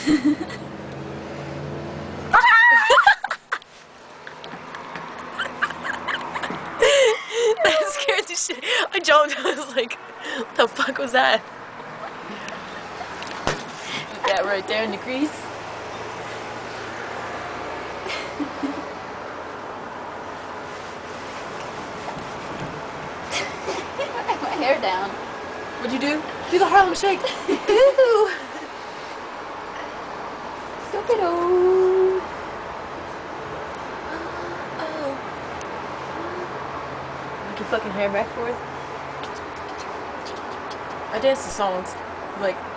That scared the shit. I jumped. I was like, what the fuck was that? That right there in the crease. My hair down. What'd you do? Do the Harlem Shake. Ooh. Stupido. Make your fucking hair back forth. I dance to songs like